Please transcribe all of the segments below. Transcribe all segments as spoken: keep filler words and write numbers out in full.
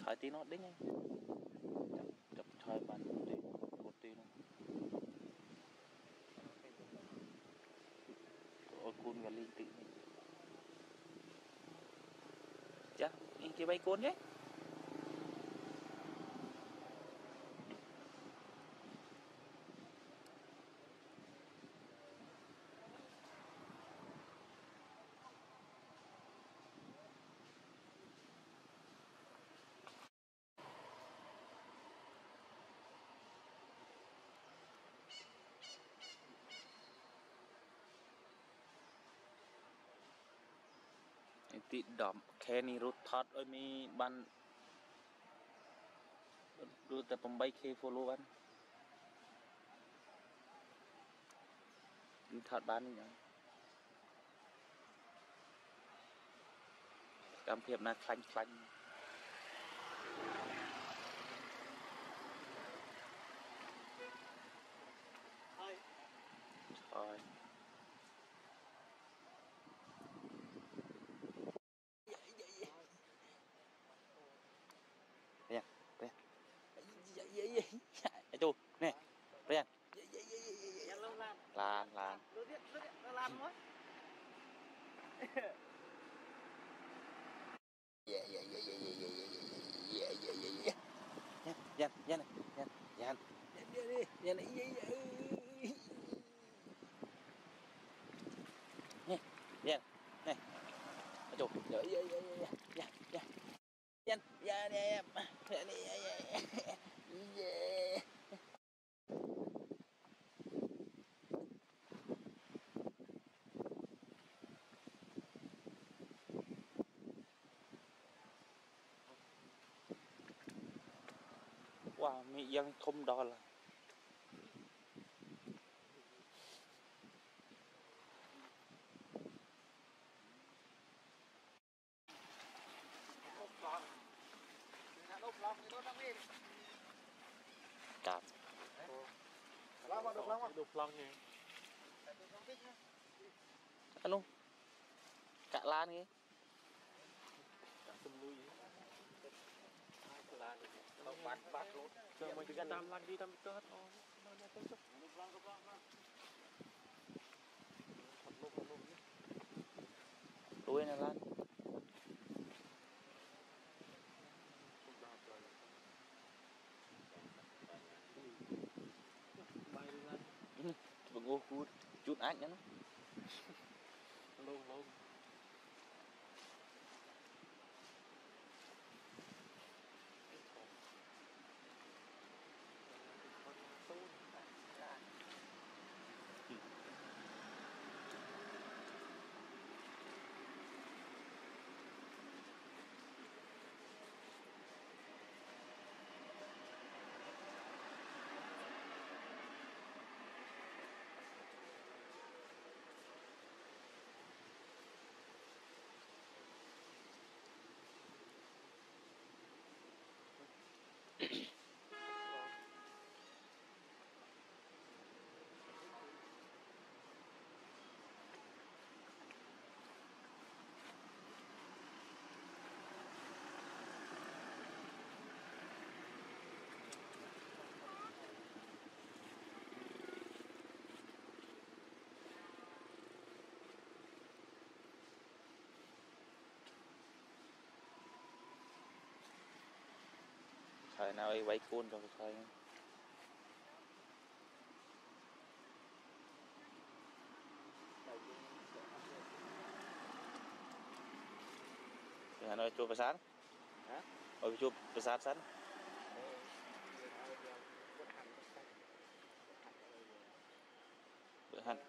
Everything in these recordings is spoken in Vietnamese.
thời tí nó đính chập chập thời bàn tí một tí nó ôi côn gần linh tự chắc in kia bay côn nhé tí đỏm khe ni rút thoát ơi mi ban rút tập bay khe follow ban thoát ban nhá cam phiệp na khanh khanh thôi Brian, Brian, vậy vậy vậy, ai tu, nè, Brian, lan lan, dạ dạ dạ dạ dạ dạ dạ dạ dạ dạ Yan Yan Yan Yan Yan Yan Yan Yan nè Yan nè aduh ya ya ya ya ya ya Yan ya nè ya nè ya ya ya wow mi dân không đo là cạp Lắm mà đục lắm mà đục lòng nhỉ ăn luôn cạ lan nghe tùm lui lan không bắt bắt luôn giờ mình cứ tam lan đi tam cơ hết thôi đục lắm đục lắm thật luôn thật luôn đuôi này lan bay đi lan vâng ô cút chút ác nhá nó luôn luôn thời nào ấy quay côn rồi thời Hà Nội chụp sáng hả ở chụp sáng sáng bữa hành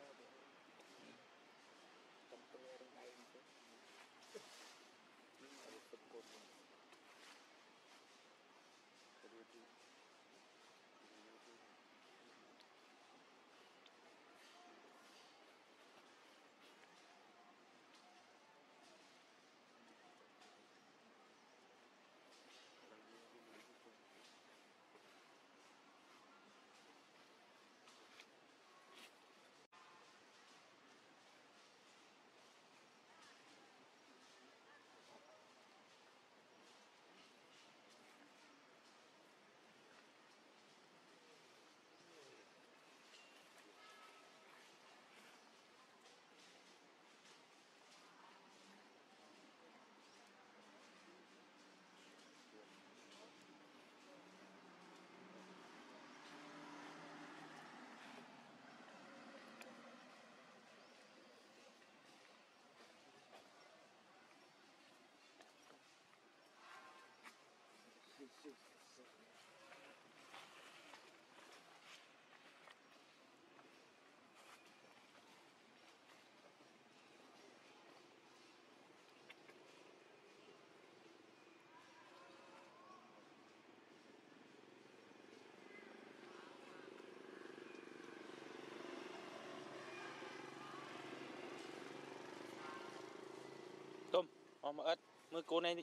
Ô mà ớt mưa cô này đi.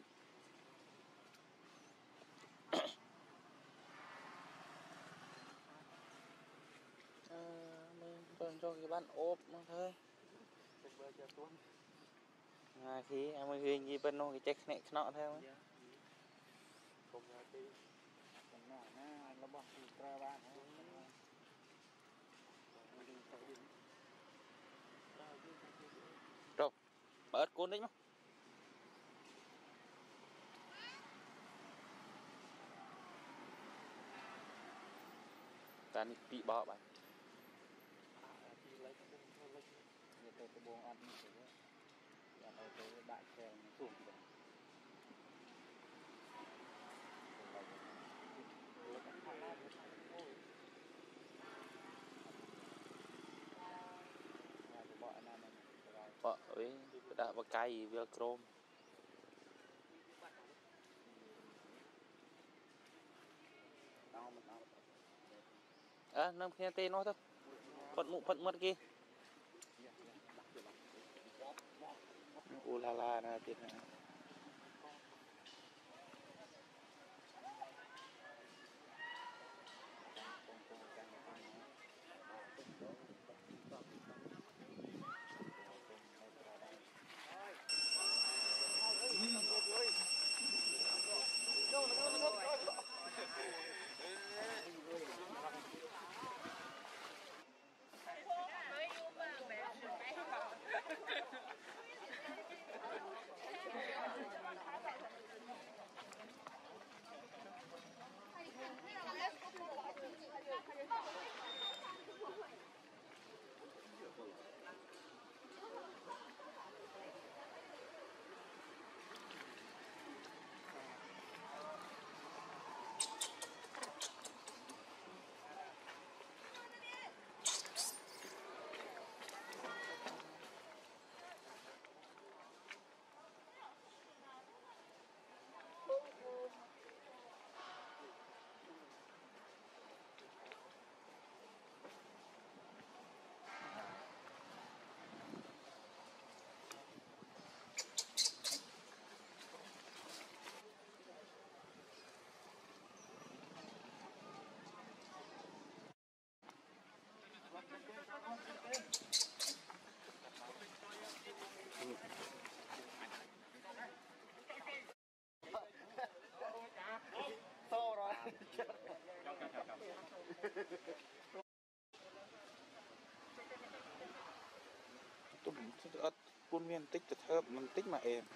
À, mình còn cho cái bạn ốp mà thôi. À, khi em ơi hình gì bên nó cái check này nọ theo. Không ra đi. Còn nhỏ nó nó bỏ từ tra ba nó. Rồi, mà ớt cô đấy mà. Ta đi bị bỏ bạn. Giờ tôi tôi buông ăn như thế đó. Giờ tôi tôi đại kèo nó sụn rồi. Bỏ với đã vào cây velcro. À, nằm kia tên nó thôi. Phận mụ phận mất kia. U la la na tiền hả? To rồi. Tôi ớt buôn miên tích thật hợp mình tích mà em.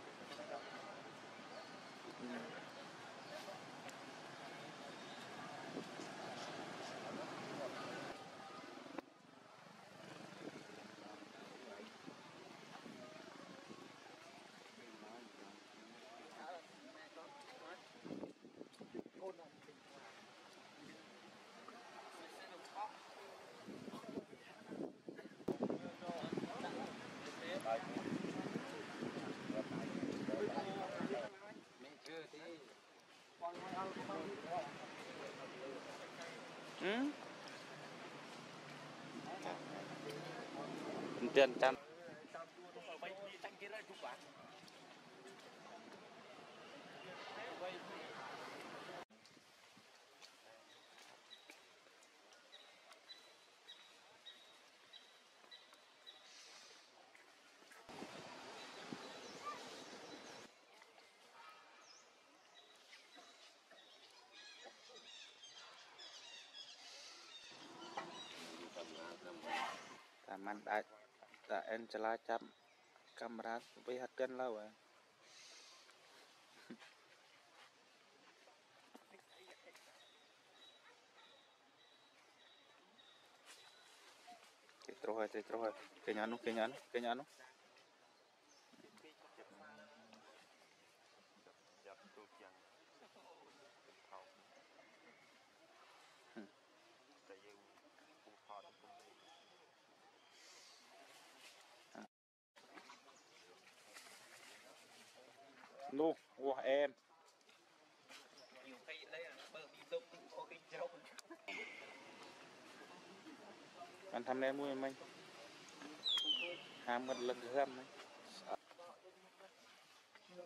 Ừ. Tiền trăm. Taman đại đã en chala chăm camera với hạt chân lâu à. Cái trôi cái trôi cái nhắn cái nhắn cái nhắn nu của em Nhiều khi đây là bờ bị đục có cái trâu. anh thăm em mua mình ham một lần thứ năm đấy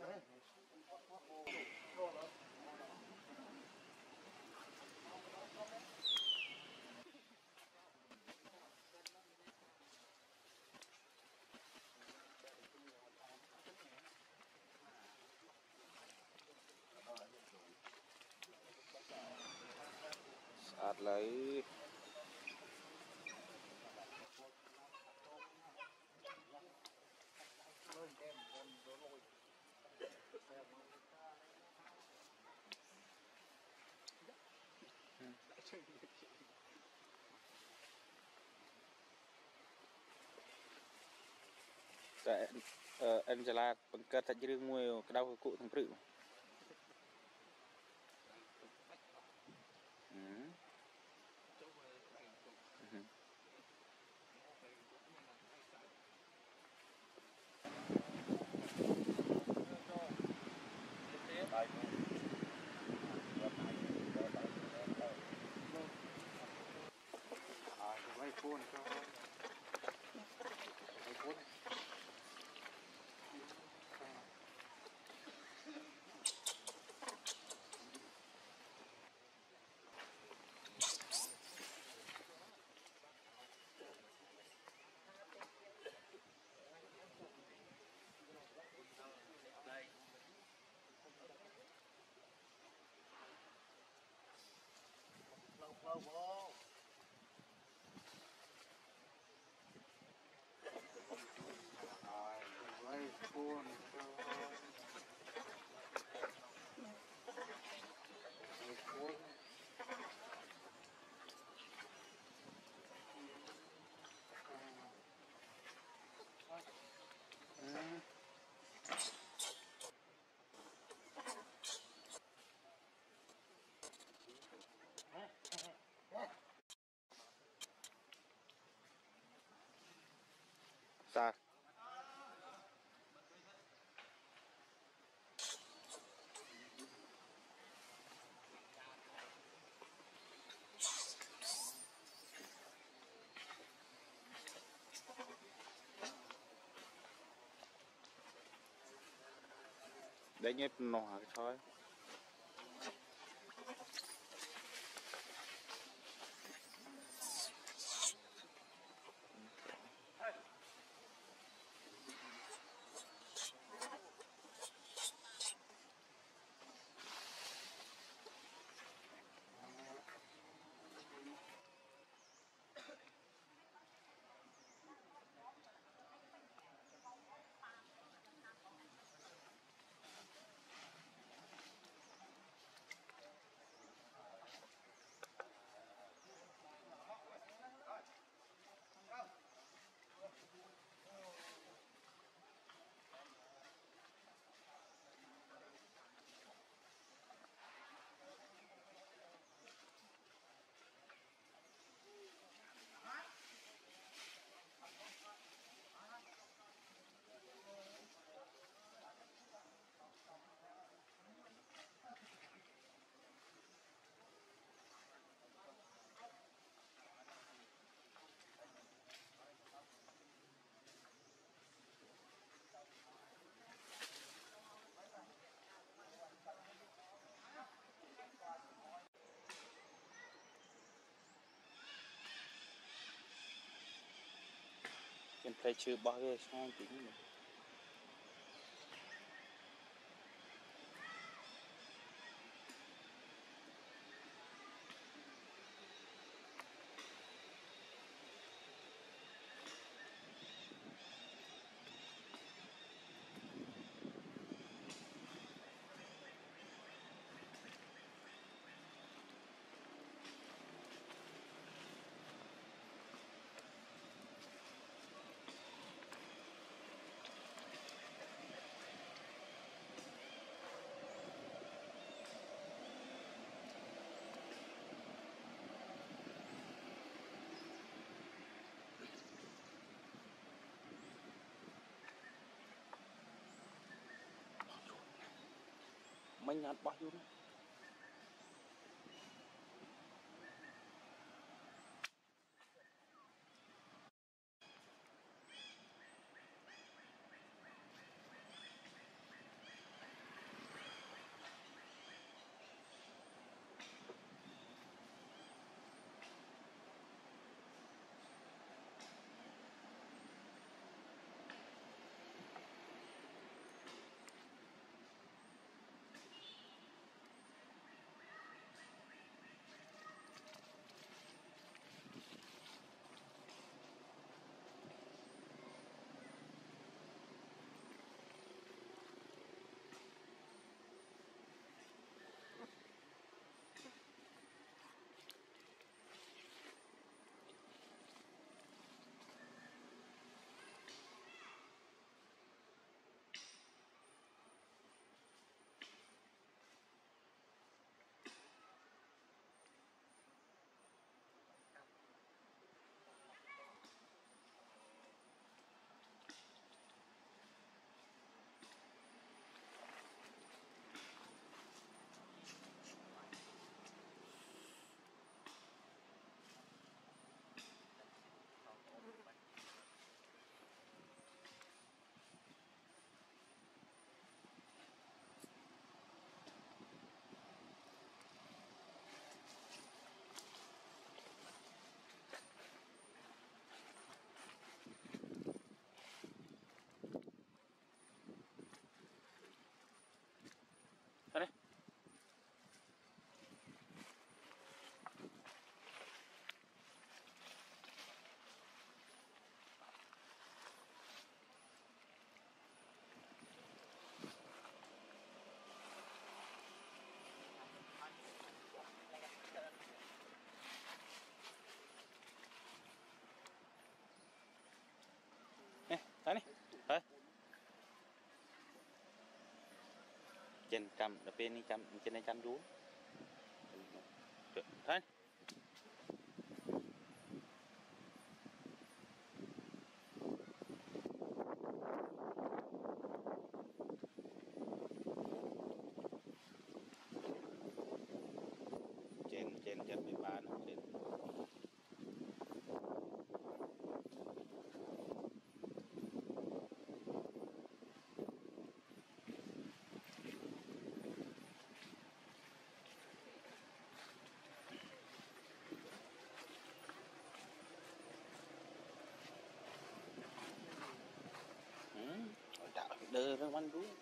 Sạt lấy tại em là bằng cách thay riêng mua cái đau cụ thằng rượu iPhone cho iPhone lâu lâu iPhone iPhone sạt đấy nhếp nọ cái thôi em phải chưa bao giờ xong tính mình nhặt bao nhiêu nữa trên trăm là bên đi trăm trên đây trăm chú thấy trên trên trên bị bán trên tạo đưa ra quanh đuôi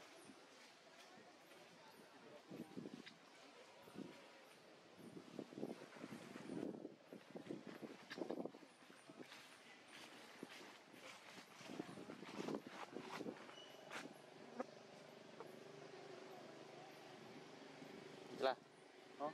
là đó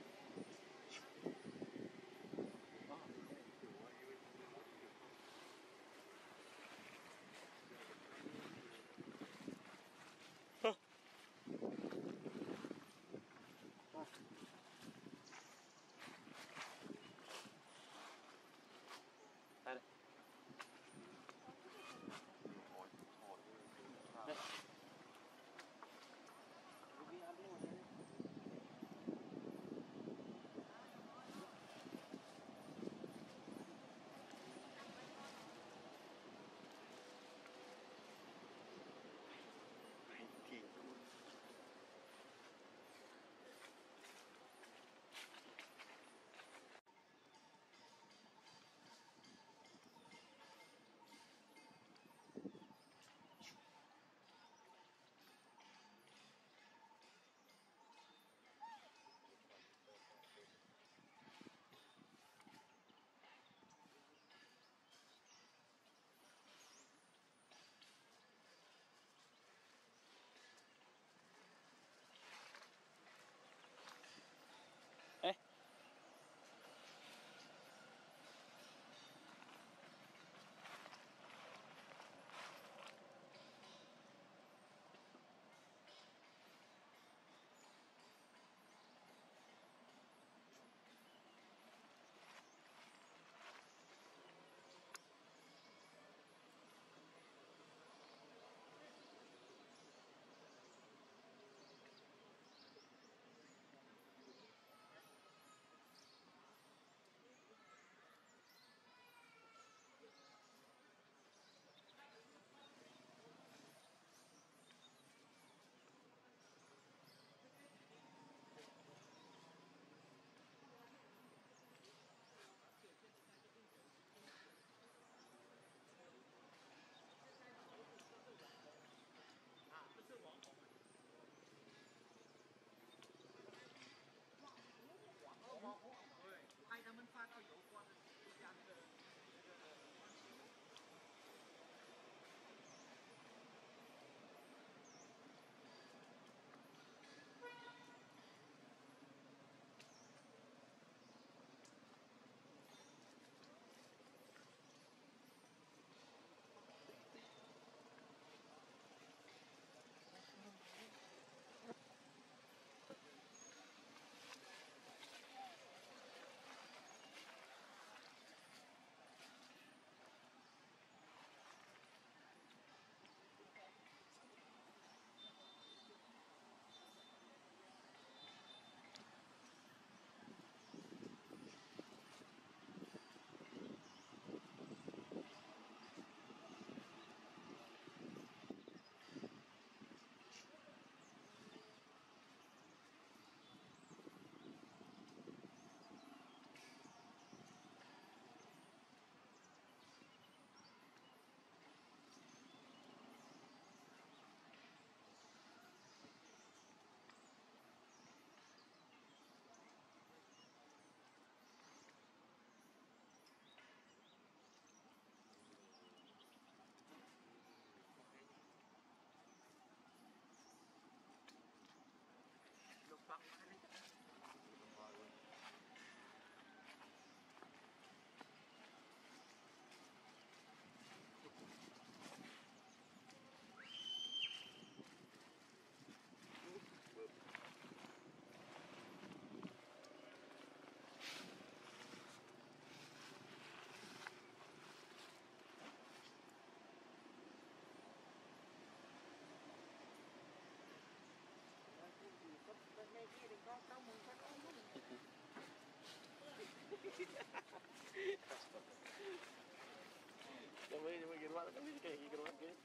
Cho mấy mấy cái bạn cái cái cái bạn cái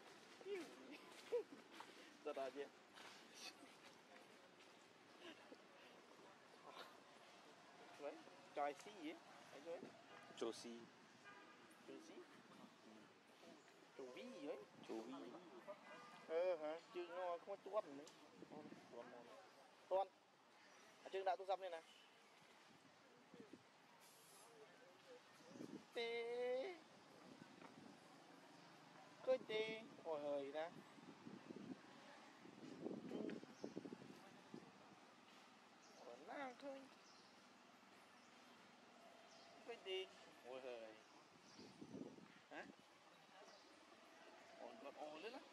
rất là gì vậy trai xí gì ấy rồi Chô si. trai xí trai ví gì ấy Chô vi. ờ hả chứ nó không có tuôn nữa tuôn tuôn à chứ đã tôi dăm đây nè tê coi tê ôi hơi nè ôi nàng thôi coi tê ôi hơi hả ôi con ôi lên á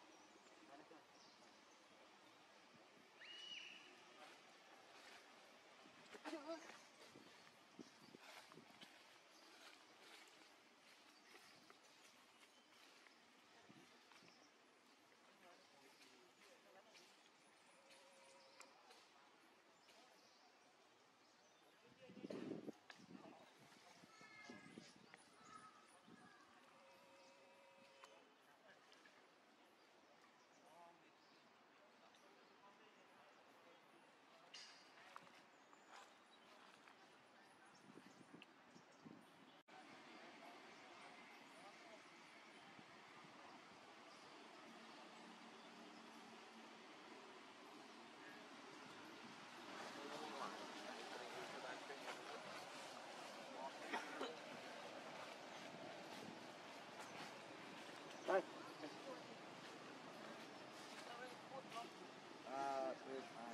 đây à tuyệt vời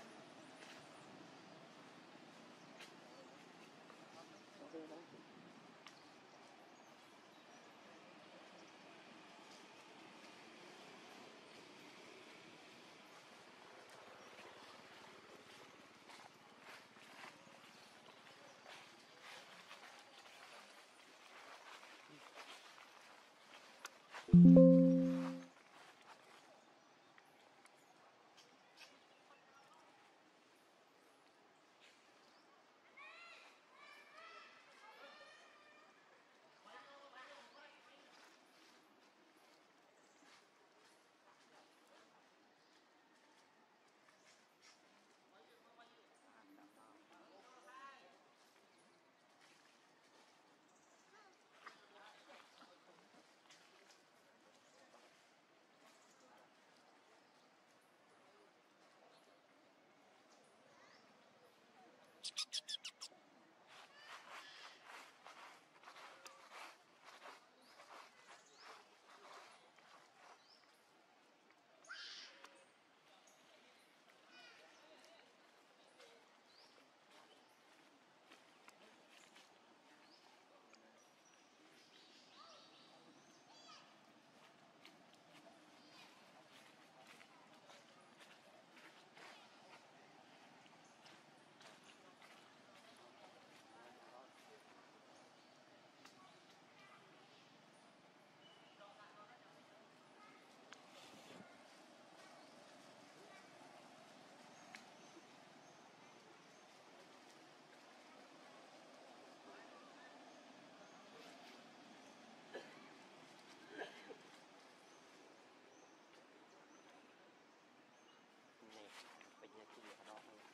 Này, bệnh nhà chị ở đó thôi.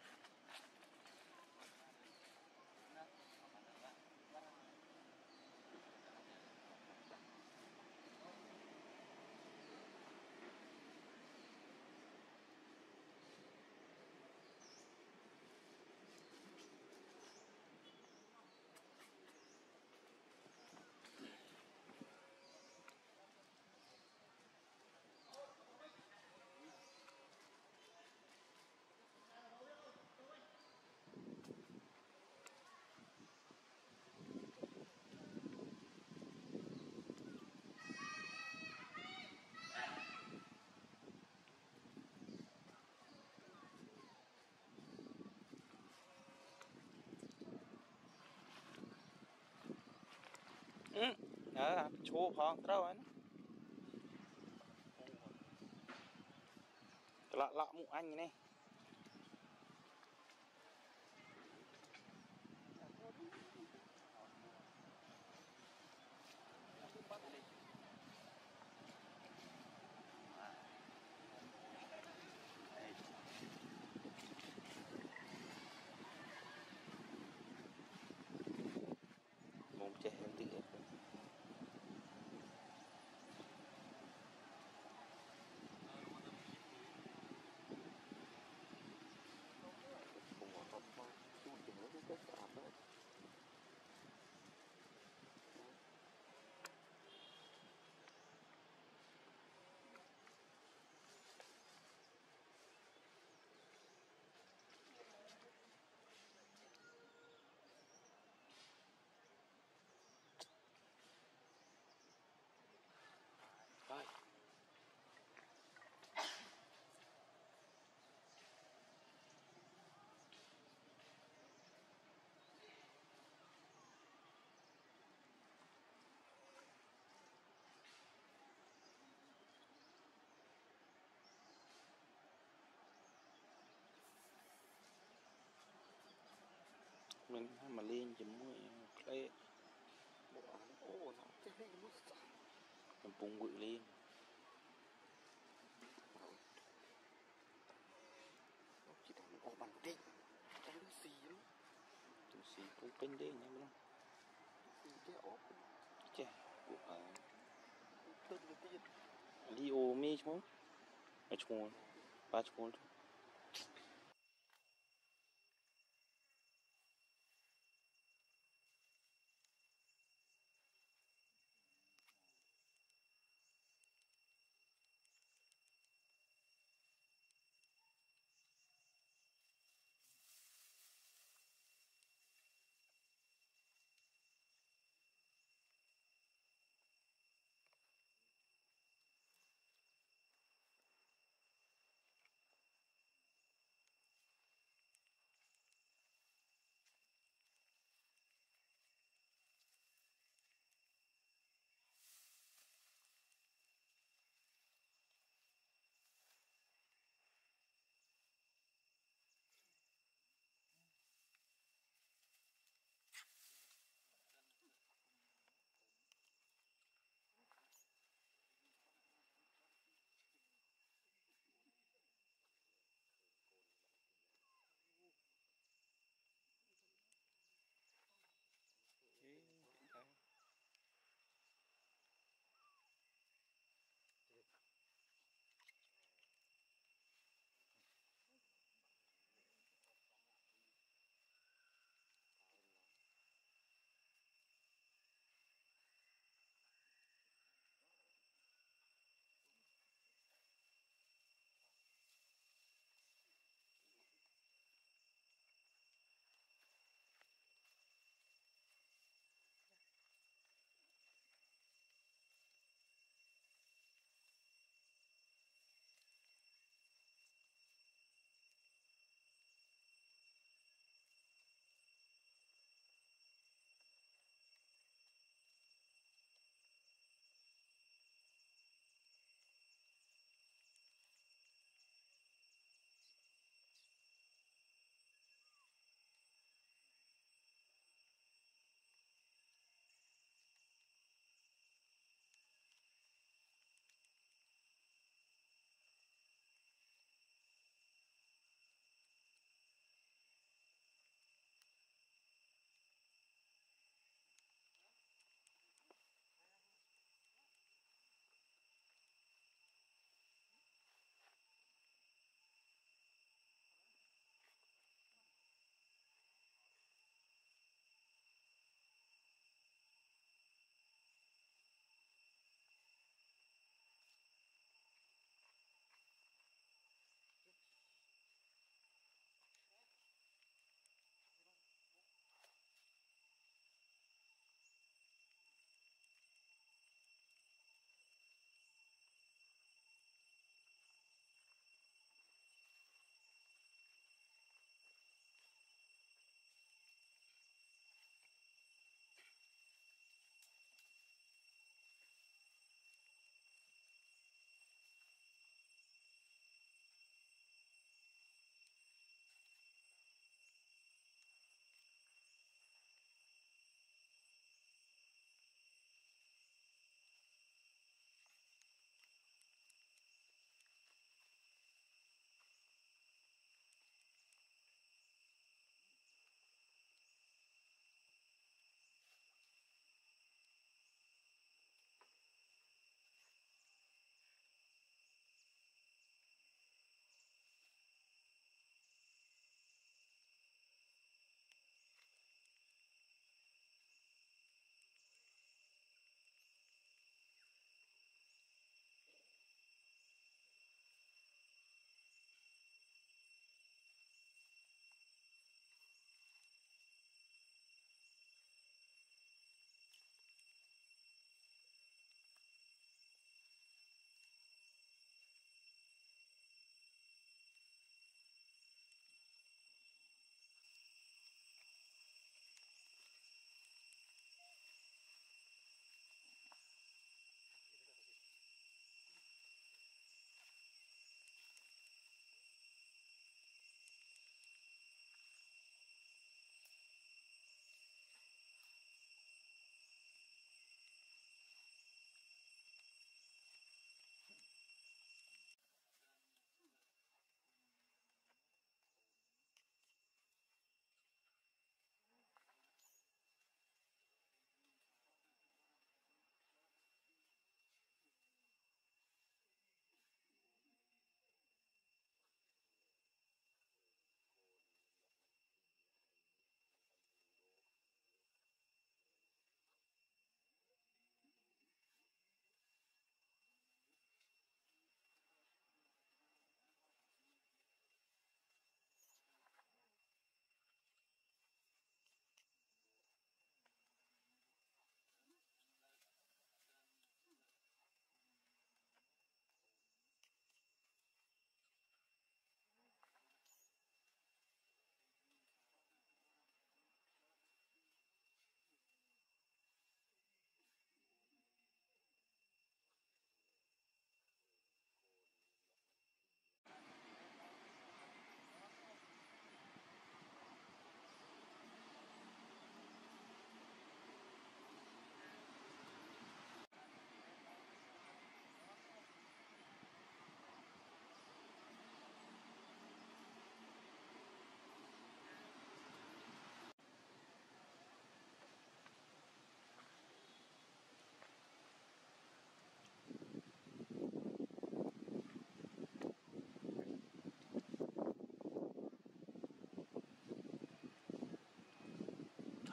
Ừ, ờ, chua phong trâu ấy. Lạ lạ mụ anh này. mình mà lên chấm mũi cái bộ án ô nó cái gì nó mình bung bự lên chỉ thằng ô bàn tinh cái nó xì lắm từ xì cũng pin đấy nhá đúng xì cái ốp chè của à từng cái tiền đi ô mi chứ mà chuồn ba chuồn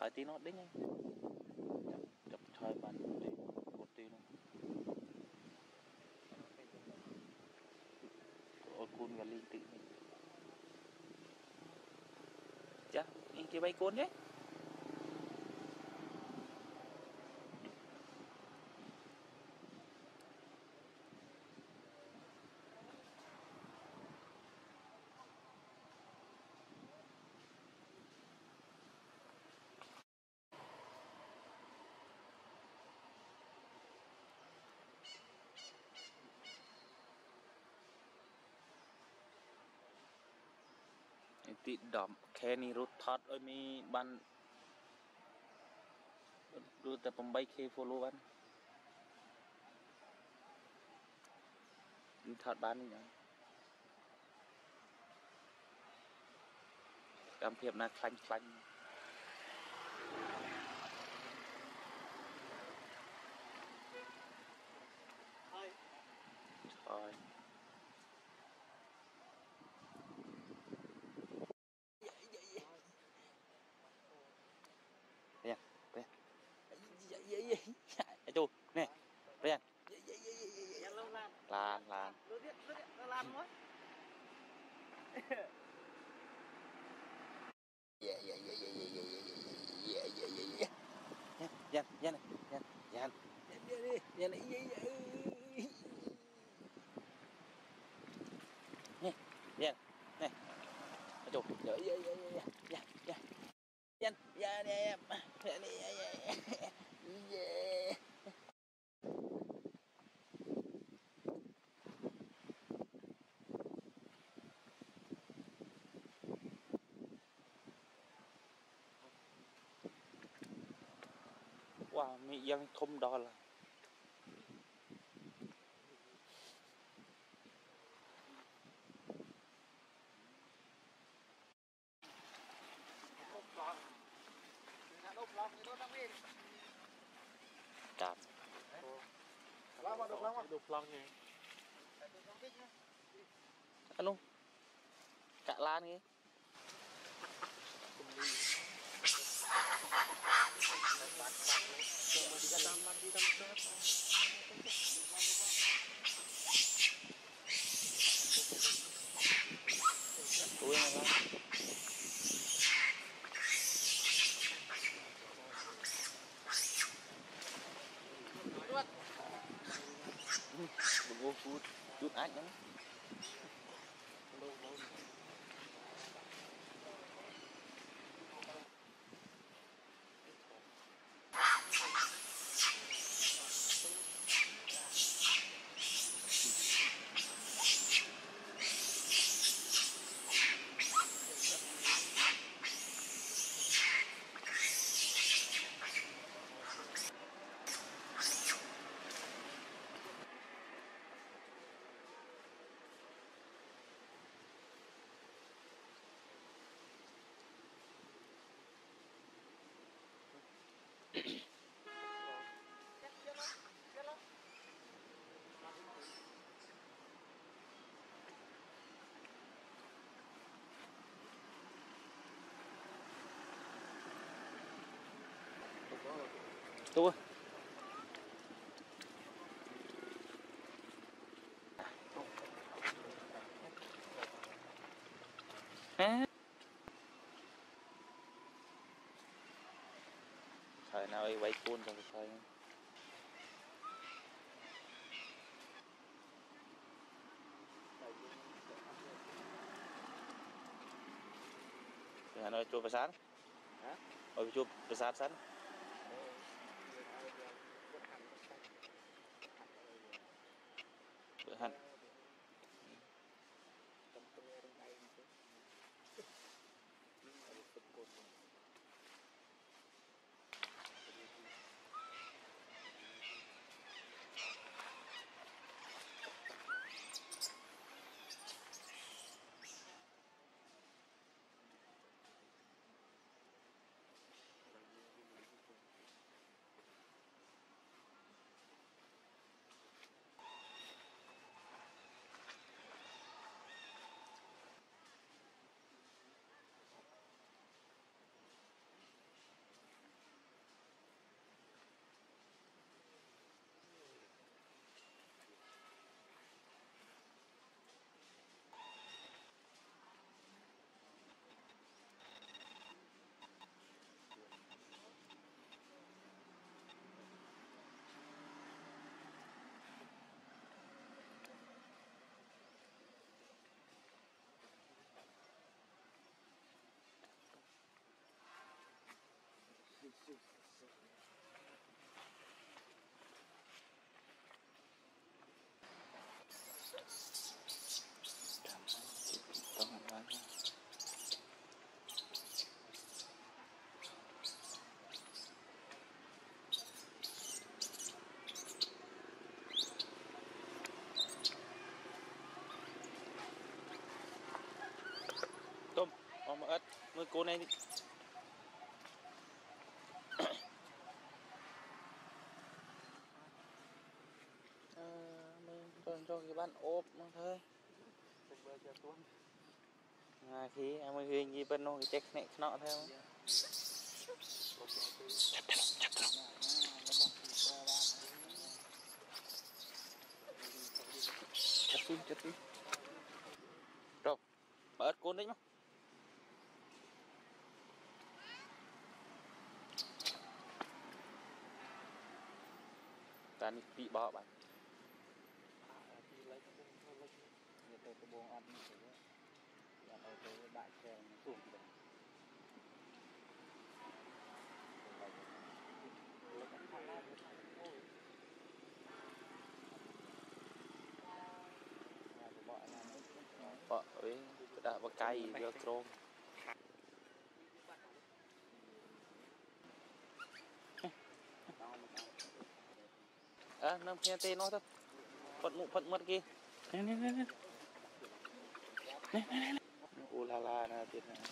hỏi tí nó đến nhanh chập chập thời bàn tí một tí luôn ôi côn và linh tự mình chắc những cái bay côn nhé tí đỏm khe ni rút thọt ơi mi ban rút tập bay khe follow ban thọt ban như nhau cảm thiệp là khanh khanh thôi Rian, Rian. Dạ dạ dạ. Ai tu, nè. Rian. Dạ dạ dạ dạ dạ. Lan, lan. Lướt điện, lướt điện, nó lan quá. Dạ dạ dạ dạ dạ dạ dạ dạ dạ dạ. Yan, Yan, Yan, Yan, Yan. Yan đi, Yan đi, dạ dạ. Nè, Yan, nè. Ai tu, dạ dạ dạ dạ dạ dạ. Yan, dạ nè, dạ nè, dạ dạ. Dạ. Wow, mi yang không đo là cạp. Lắm mà, đục lắm mà. Đục lắm nhỉ. Alo. Cạ lan nghe. Ui này con. Đừng vô chút chút ách nữa. Tua. À. Thời nào ấy quay cuốn rồi thời. Hà Nội chụp sáng. Hả? Ôi chụp sáng sáng. Bữa hẳn. nuôi cô này đi. À, mình cho cho cái bạn ốp nó thôi. À, khi em ơi hình gì bên nó cái check này nọ theo. Chặt xuống chặt xuống. Rồi, bớt côn đấy mà. Ta bị bỏ bạn. Giờ tôi tôi buông ăn như thế đó. Giờ tôi tôi đại kèo nó xuống rồi. Bỏ với đã vào cây vô trôn. À, nằm kia tên nó thôi. Phận mụ phận mất kia. Nè nè nè nè. Nè nè nè. Ô la la nè tiệt này.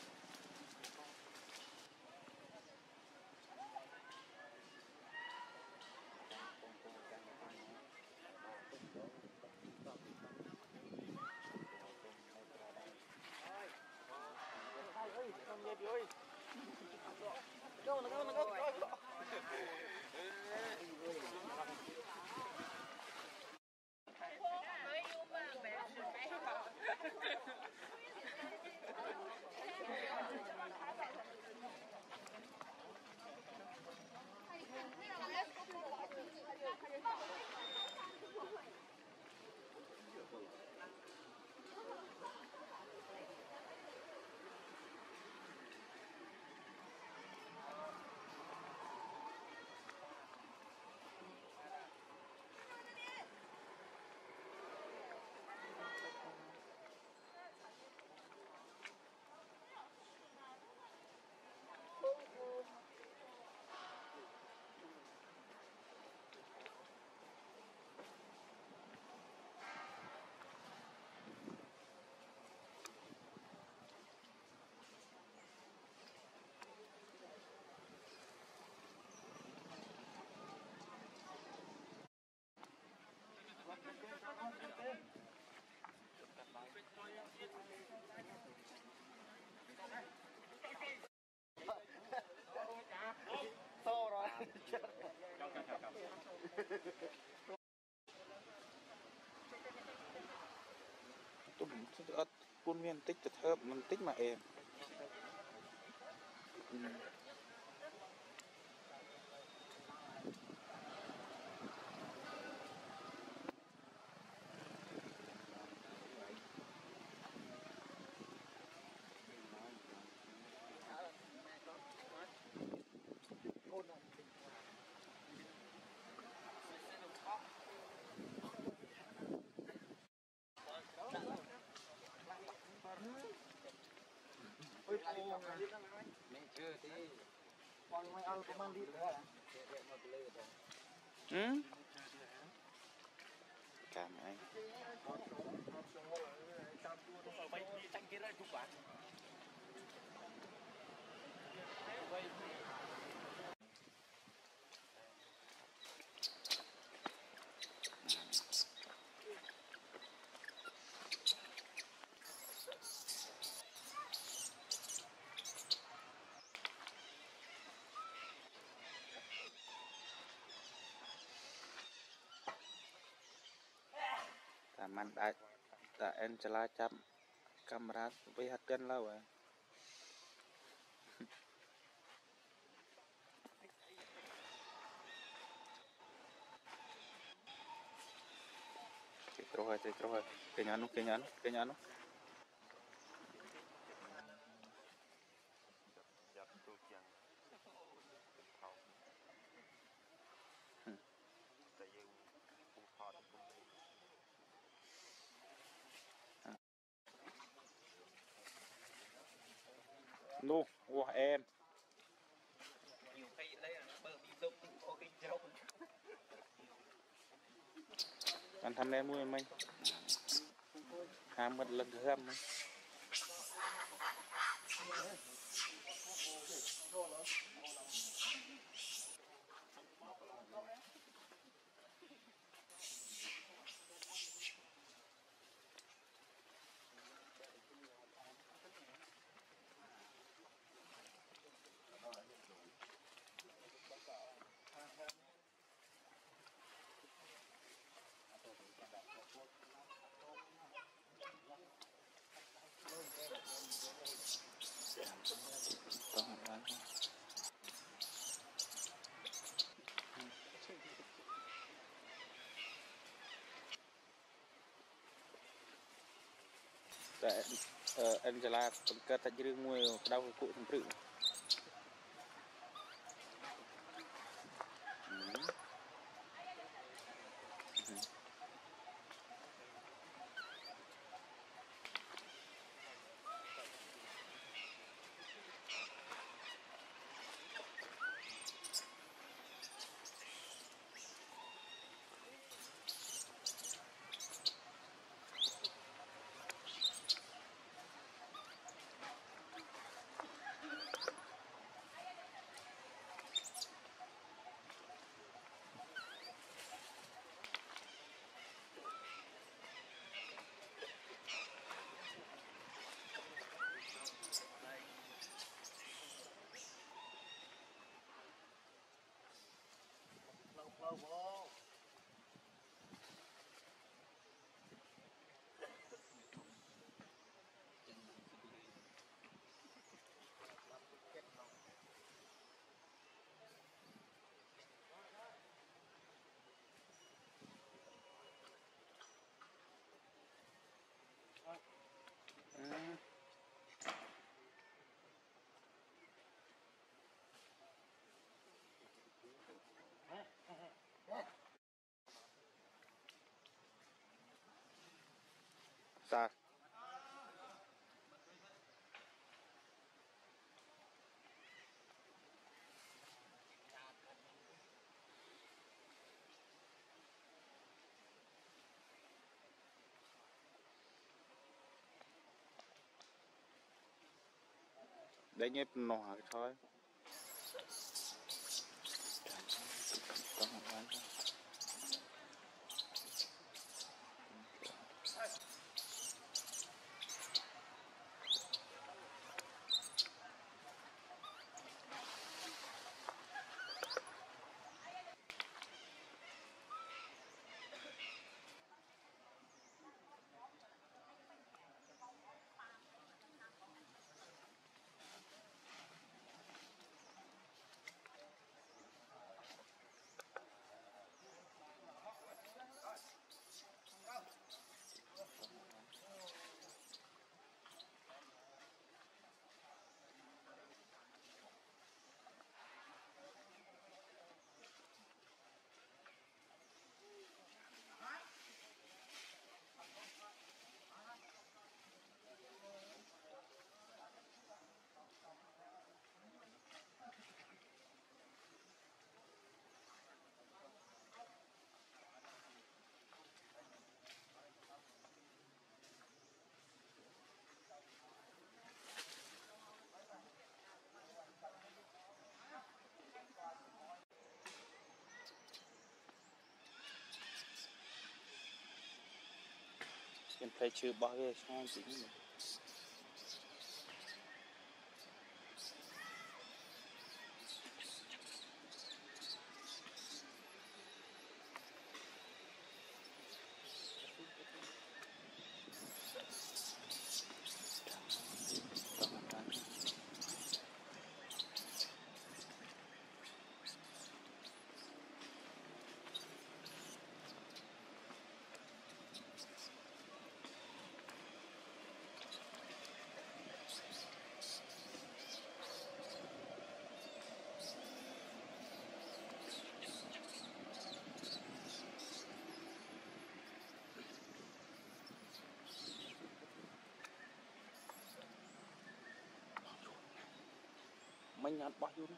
To rồi. Tôi muốn con miền tích thật hợp mình tích mà em. Ừ. Ôi cô Mẹ chưa tí. con mới ăn có mang đi nữa hả? Ừ. Cảm ơn anh. Ta man đã ta em chला chăm camera với hạt chân lâu à. Trochę, ty trochę. Kenianu, Kenianu, Kenianu. Nu, wow em. Nhiều khi lấy nó bơ bị dụng ok rộng. Anh thăm em mua mình. Ham một lần thứ năm. Tại anhจะลาคนเกิดแต่ยืมมวยดาวกุทั้งปรึก Sao? Đấy nhếp nọ thôi. Em thấy chưa bao giờ sang chính mình. Mình nhặt bao nhiêu nữa.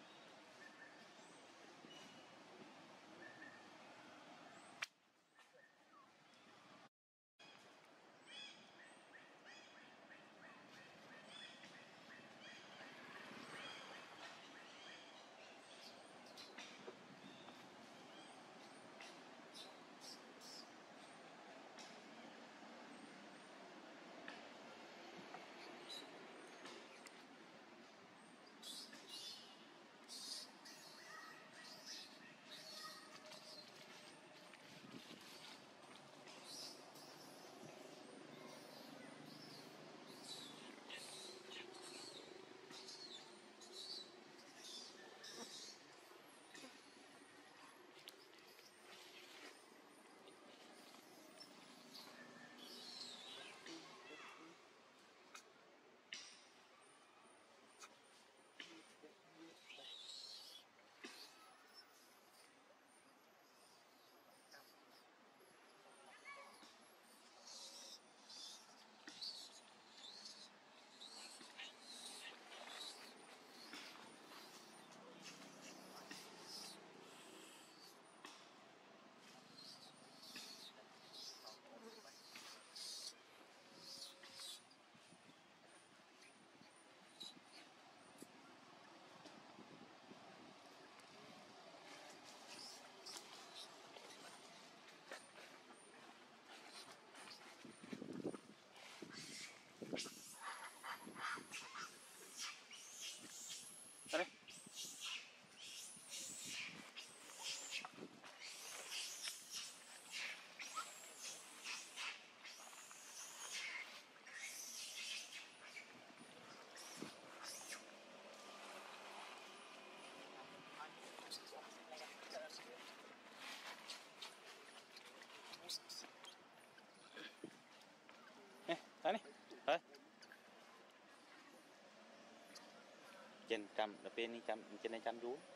trăm là bên đi trăm trên đây trăm rú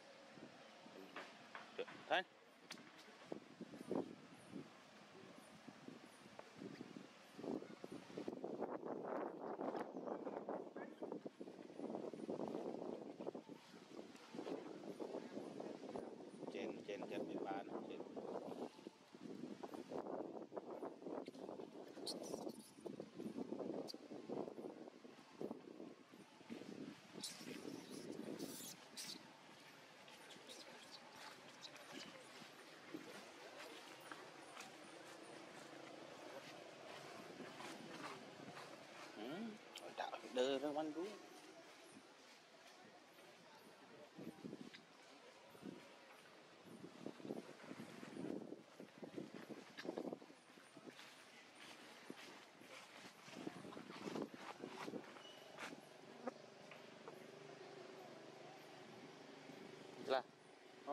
thôi trên trên trên bên ba này trên tạo đưa ra quanh rú là đó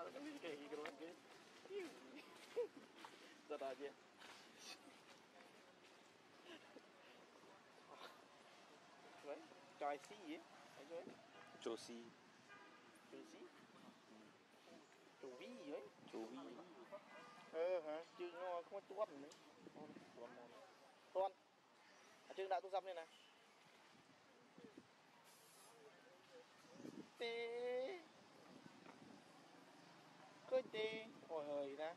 cái cái rồi cái rất là gì vậy trời xí gì vậy vậy Chô si. trời xí trời ví gì vậy Chô vi. ờ hả chứ nó không có tuôn nữa tuôn tuôn tuôn à chứ đã tôi dập lên này tê khơi tê ôi hời ra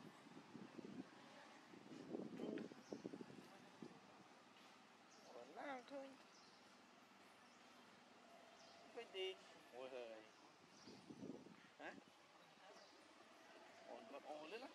ôi nàng khơi khơi tê ôi hời hả ôi nó ồn lên á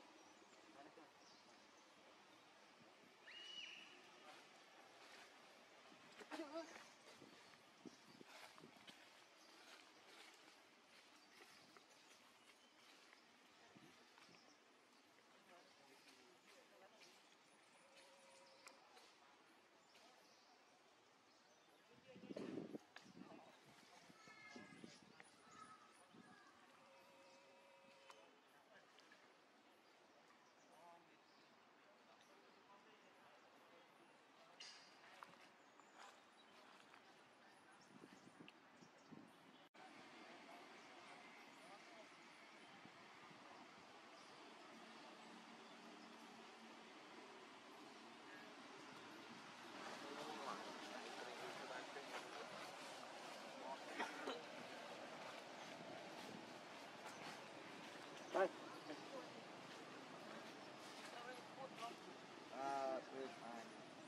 đây À, tuyệt vời.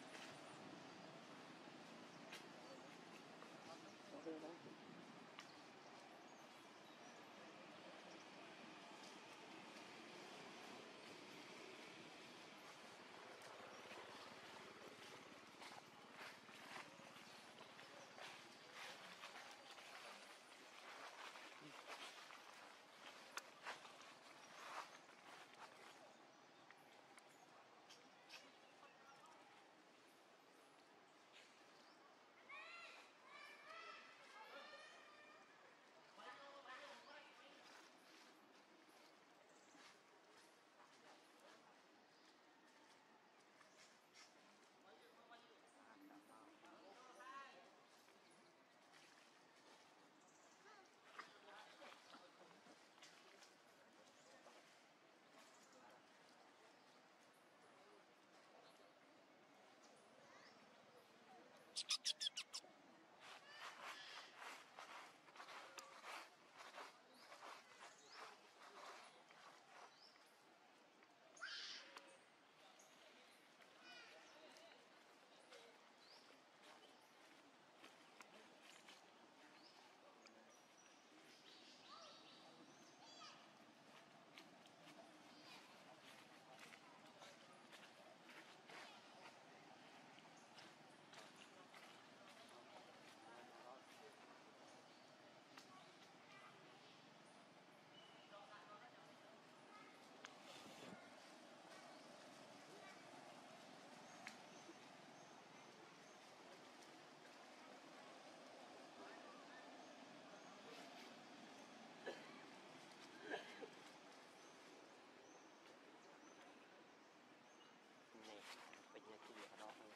bây giờ chỉ ở đó thôi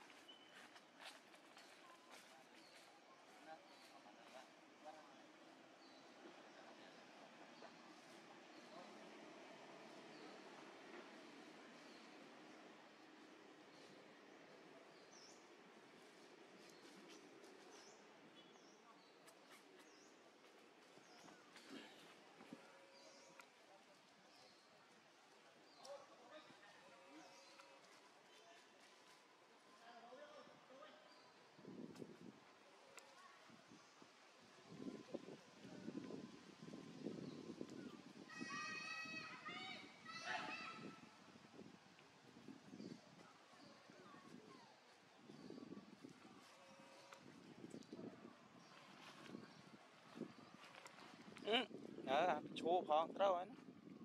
Ừ. Ờ, chua phong trâu ấy.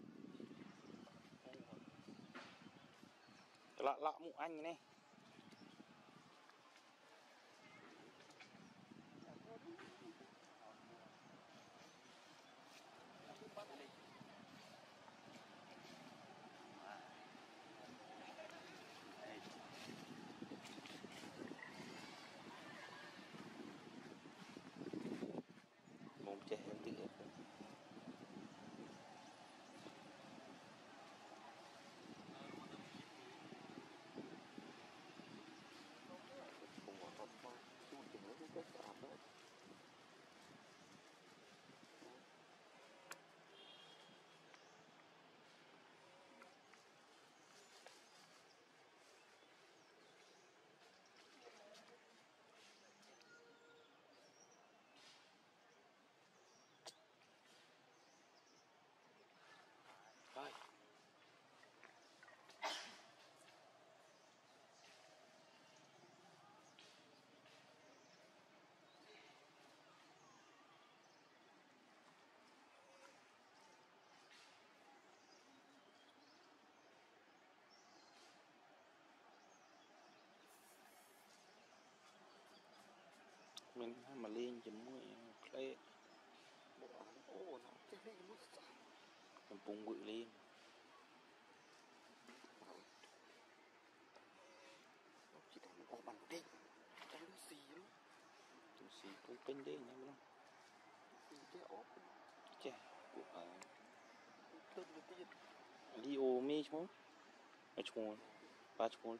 Lạ lạ mụ anh này. trẻ tự thôi mình mà lên chấm mũi cái mình bung bụi lên tôi xì tôi pin đi nha luôn chè đi ô mi chứ mà chuồn ba chuồn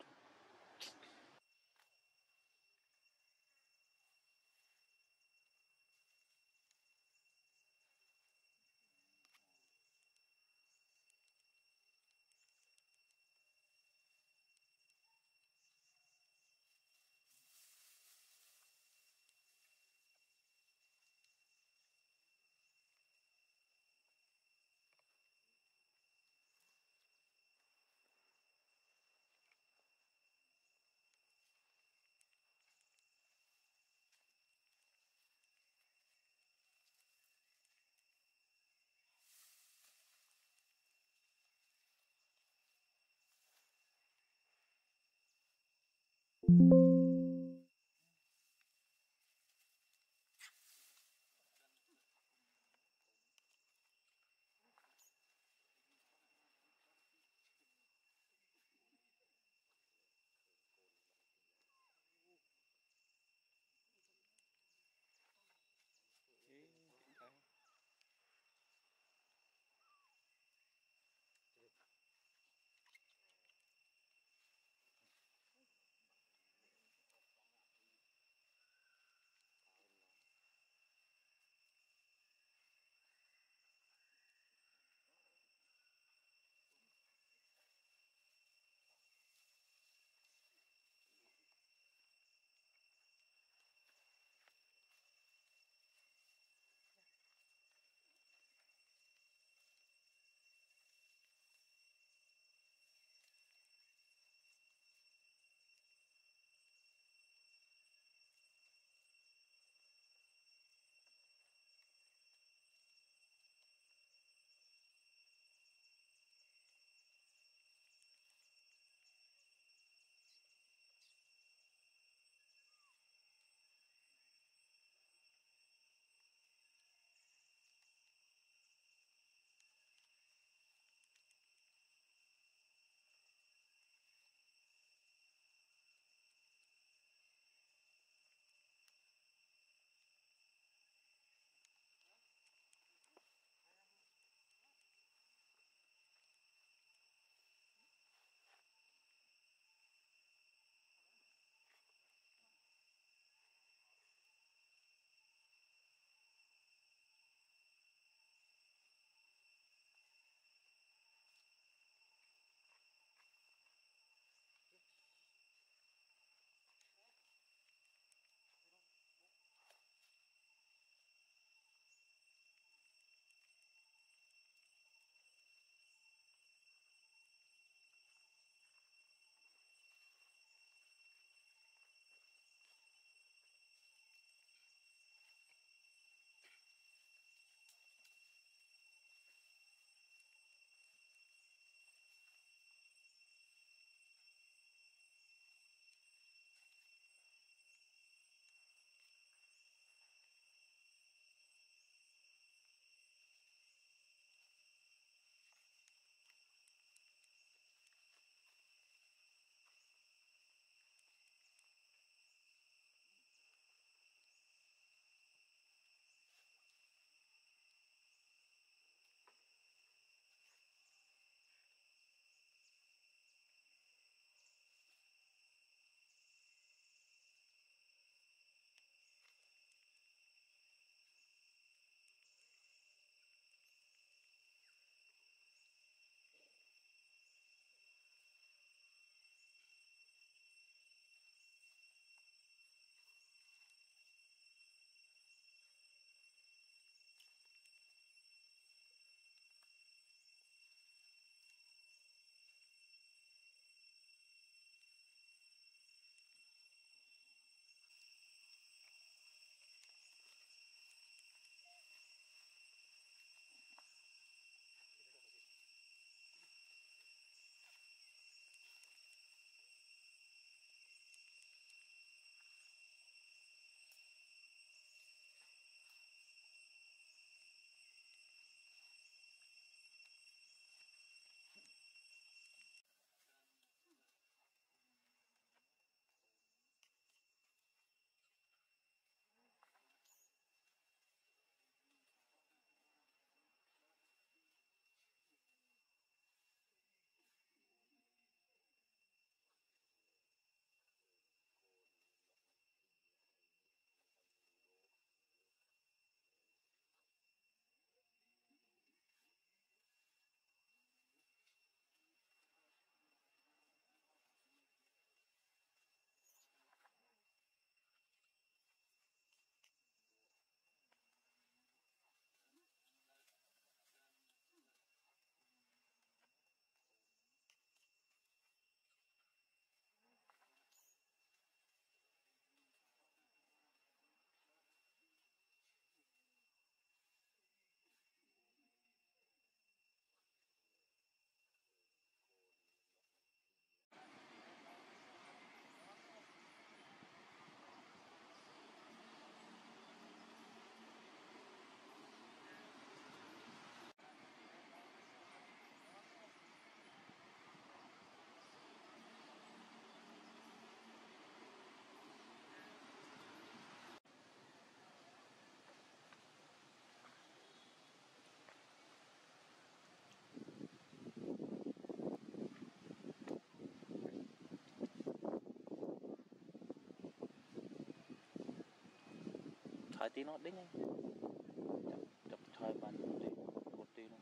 thời tí nó đính anh chập chập thời bàn tí một tí nó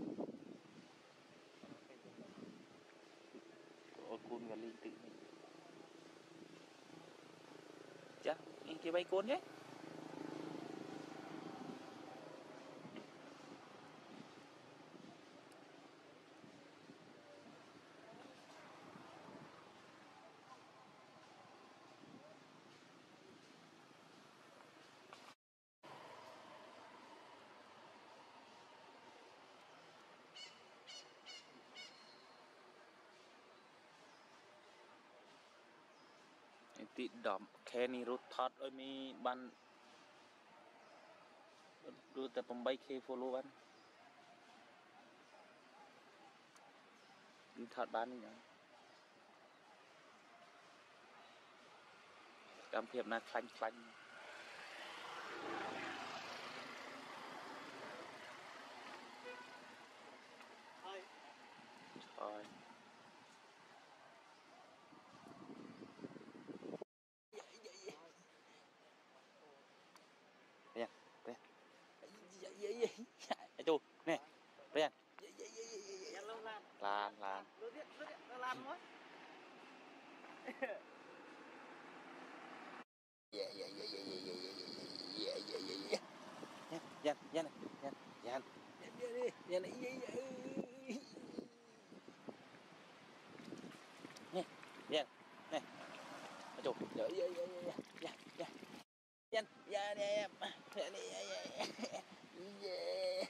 ôi côn và linh tị chắc anh kia bay côn nhé tí đỏm khe ni rút thọt ơi mi ban đưa tập bấm bay khe follow ban thọt ban nhỉ cảm phiệp na khanh khanh trời Brian, Brian. Dạ dạ dạ. Dạ chú, nè. Brian. Dạ dạ dạ dạ dạ. Lan, lan. Lướt điện, lướt điện, nó lan thôi. Dạ dạ dạ dạ dạ dạ dạ dạ dạ dạ. Dạ, dạ này, dạ. Dạ. Dạ dạ đi, dạ này dạ dạ. Nè, dạ. Nè. Chú, dạ dạ dạ dạ dạ dạ. Dạ, dạ nè. Dạ nè dạ dạ. Dạ.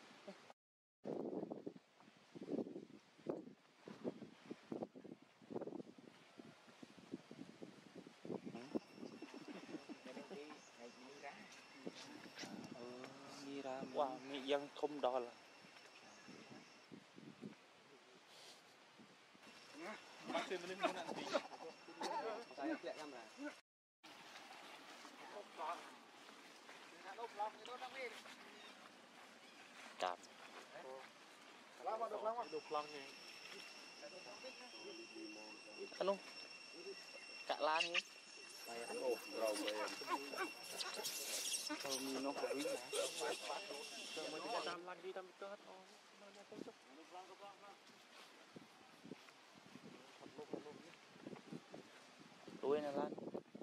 Ra wow, mi dân không đo là Masih mending nanti. Saya lihat kamera. cạp Lama dok lama. Dok lama. Anu cạ lan nhé Oh, rau bayam. kalau minum kopi lah Sama kita tam lagi tam dekat. Oh, mana kocok. đuôi này lan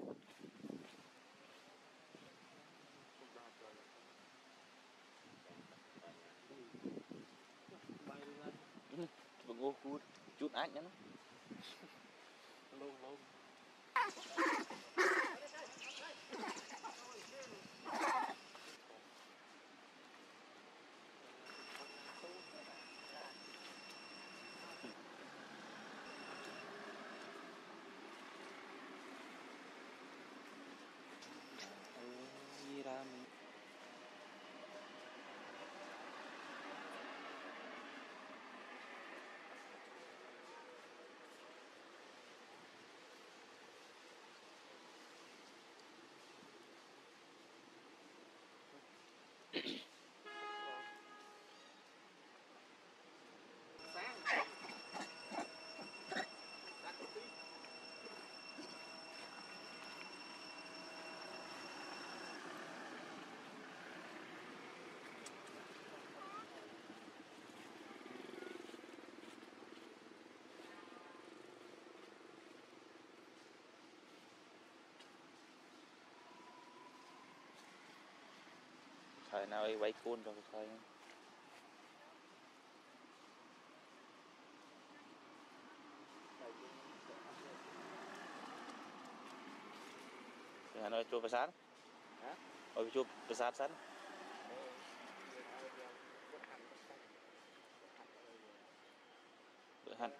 Bưng ô cút chút ách nhá nó Lông lông. gì ra mình thời nào ấy quay côn rồi thời Hà Nội chụp sáng Hả? Ôi chụp sáng sáng bữa hẳn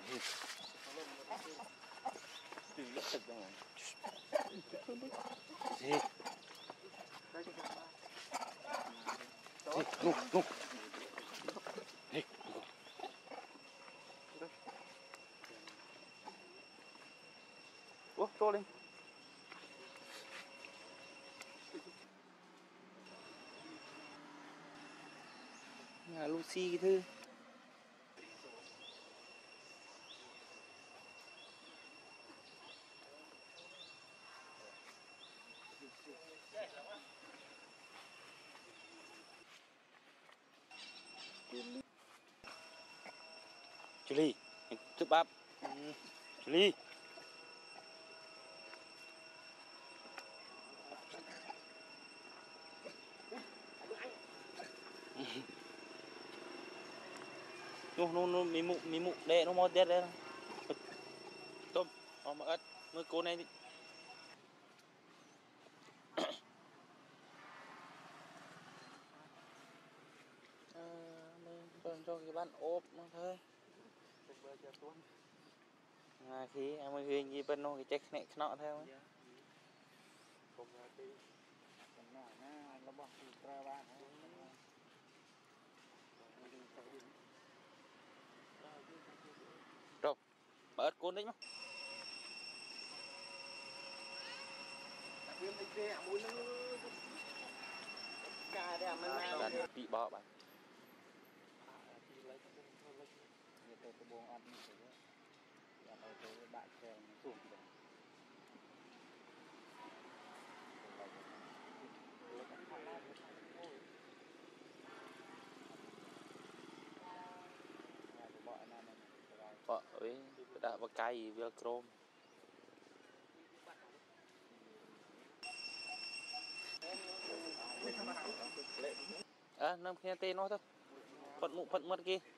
Từ lúc thật ra Gì? Ngu, ngu. Hey. Ủa, trôi lên. Nhà Lucy cái thư. Julie, giúp bắp. Julie. Nô nô nô mì mụ mì mụ đè nó mò tiết đấy. Tôm, họ mà ớt, mới cô này đi. À, mình cho cái bạn ốp nó thôi. À, khi em mới ghi gì bên nó cái check này nọ theo ấy. Rồi, mà ớt côn đấy mà. Là bị bỏ bạn. Bỏ với đã vào cây vừa chrome. À, nằm kia tên nó thôi. Phận mụ phận mất kia.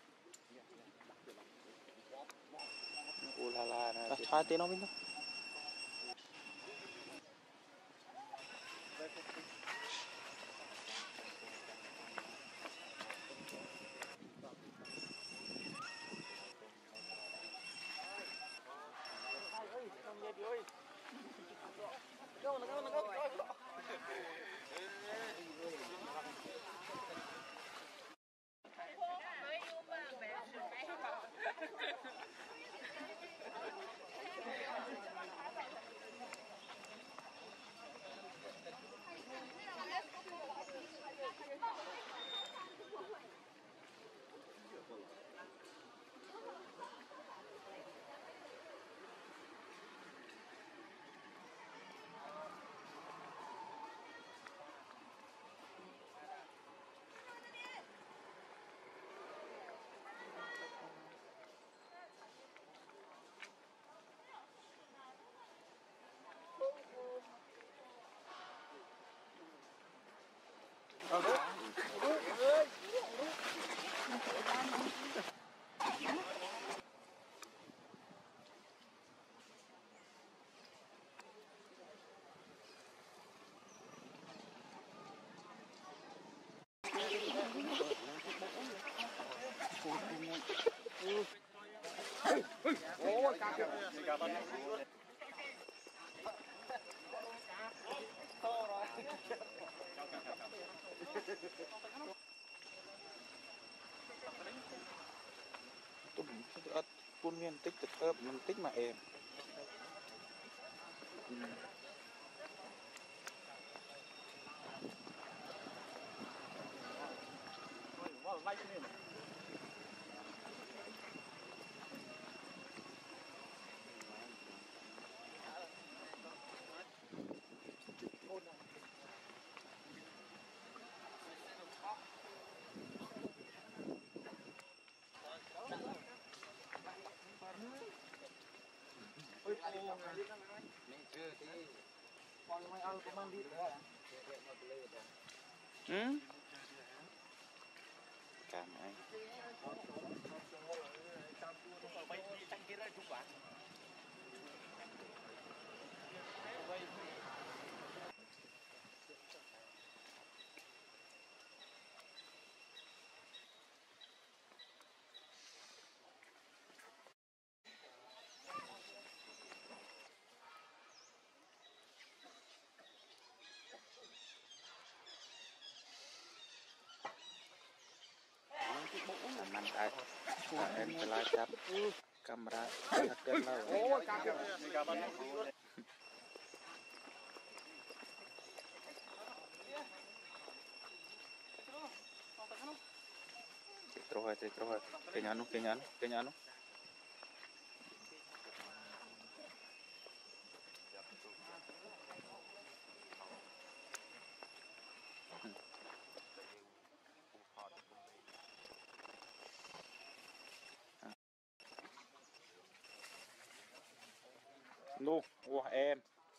Ủa là là nè. À, thoa tên nó bên thôi. Tụm ớt phun viên tích tích ớt mình tích mà em. Ừ? Cảm ơn. lại em trở lại chắp camera thật gần lâu rồi thì rồi cái nhà nó cái nhà nó cái nhà nó nu wow em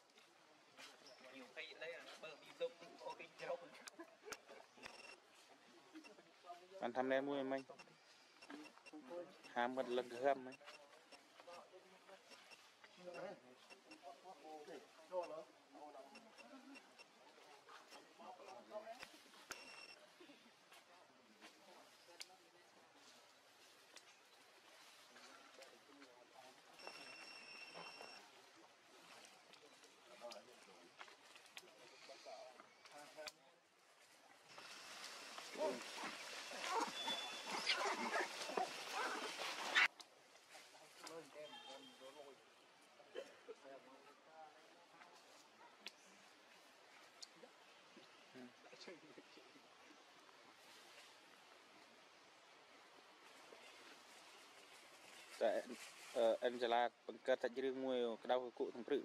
bạnทำแล้วมุ้ยมั้ยหาหมดลังเฮือมมั้ยแต่เอ่ออันจะลาเป็นกระตัดยืมมวยกระดาวกุทั้งปรึก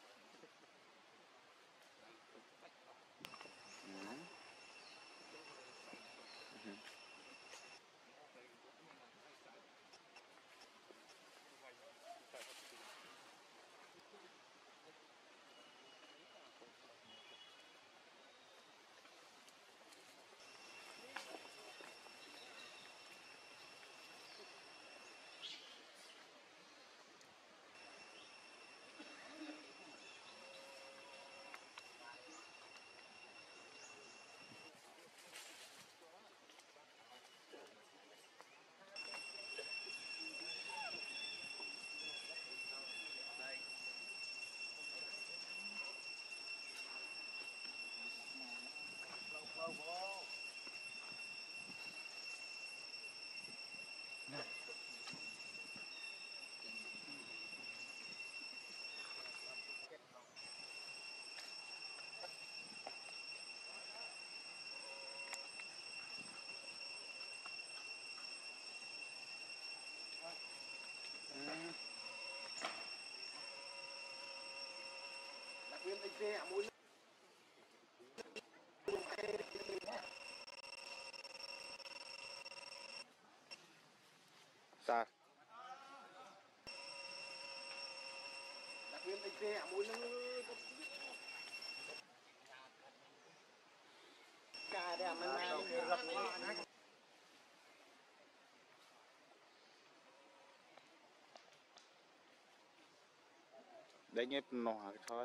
ซาได้เงียบหน่อยthôi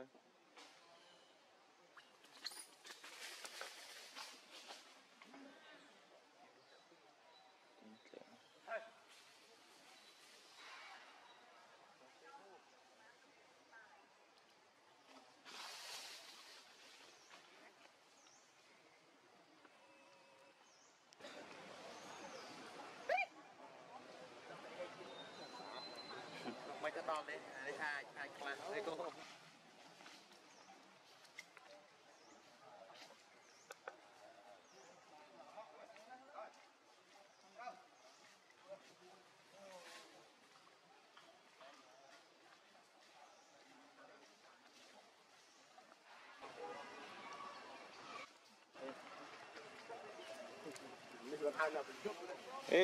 mấy cái to đấy đấy hai hai clan đây cô ê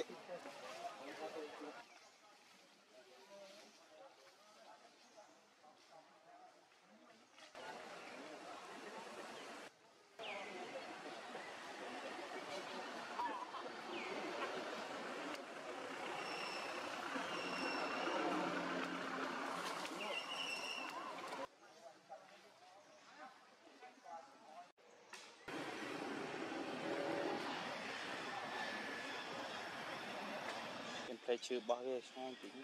phải chịu bao nhiêu xong tính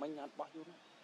mình ăn bao nhiêu nữa